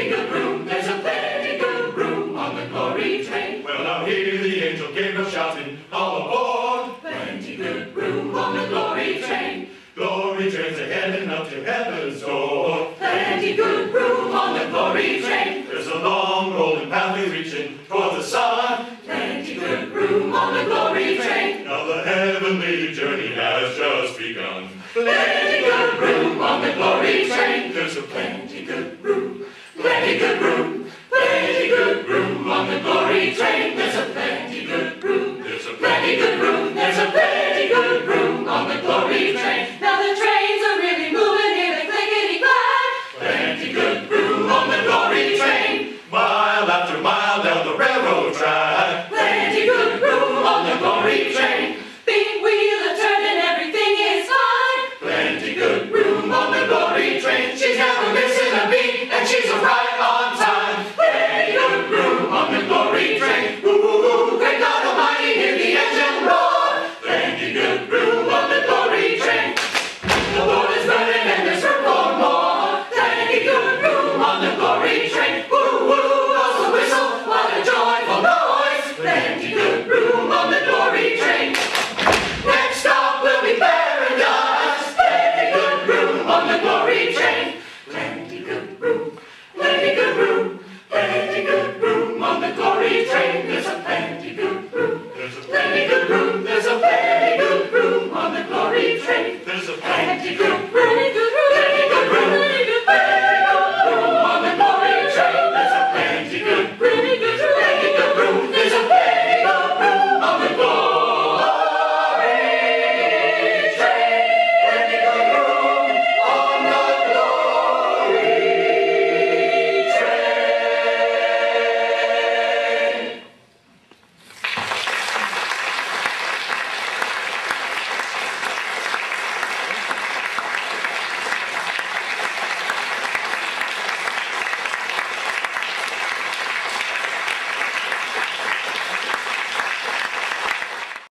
plenty good room, there's a plenty good room on the glory train. Well, now hear the angel Gabriel shouting, all aboard! Plenty good room on the glory train. Glory trains are heading up to heaven's door. Plenty good room on the glory train. There's a long rolling pathway reaching toward the sun. Plenty good room on the glory train. Now the heavenly journey has just begun. Plenty good room on the glory train. There's a Plenty good room